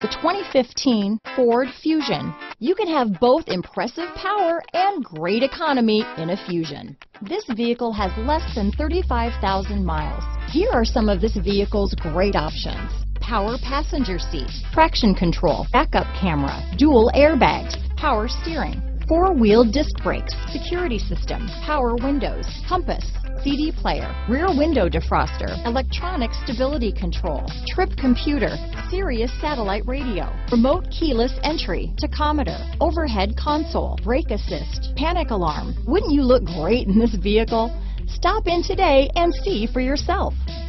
The 2015 Ford Fusion. You can have both impressive power and great economy in a Fusion. This vehicle has less than 35,000 miles. Here are some of this vehicle's great options: power passenger seat, traction control, backup camera, dual airbags, power steering, four-wheel disc brakes, security system, power windows, compass, CD player, rear window defroster, electronic stability control, trip computer, Sirius satellite radio, remote keyless entry, tachometer, overhead console, brake assist, panic alarm. Wouldn't you look great in this vehicle? Stop in today and see for yourself.